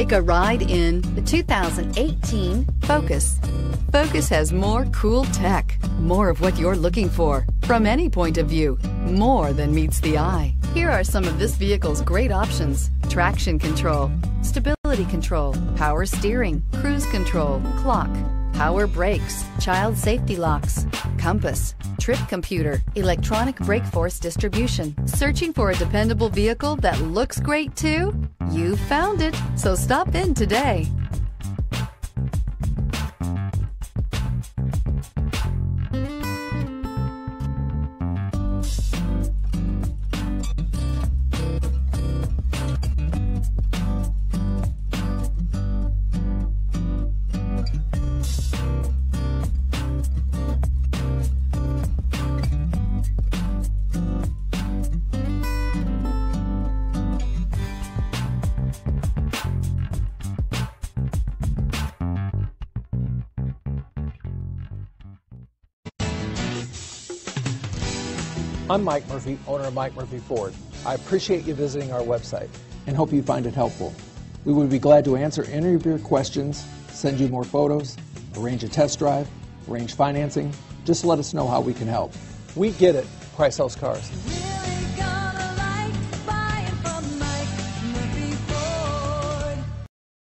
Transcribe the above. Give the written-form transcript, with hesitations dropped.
Take a ride in the 2018 Focus. Focus has more cool tech, more of what you're looking for. From any point of view, more than meets the eye. Here are some of this vehicle's great options: traction control, stability control, power steering, cruise control, clock, power brakes, child safety locks, compass, trip computer, electronic brake force distribution. Searching for a dependable vehicle that looks great too? You found it, so stop in today. I'm Mike Murphy, owner of Mike Murphy Ford. I appreciate you visiting our website and hope you find it helpful. We would be glad to answer any of your questions, send you more photos, arrange a test drive, arrange financing. Just let us know how we can help. We get it. Price sells cars.